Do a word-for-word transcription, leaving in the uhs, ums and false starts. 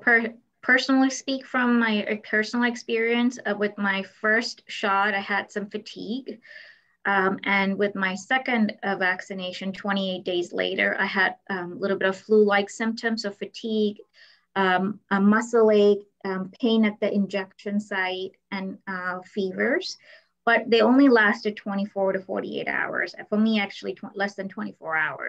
Per personally speak from my uh, personal experience uh, with my first shot, I had some fatigue. Um, and with my second uh, vaccination, twenty-eight days later, I had um, a little bit of flu-like symptoms of fatigue, um, a muscle ache, um, pain at the injection site, and uh, fevers. But they only lasted twenty-four to forty-eight hours. For me, actually, less than twenty-four hours.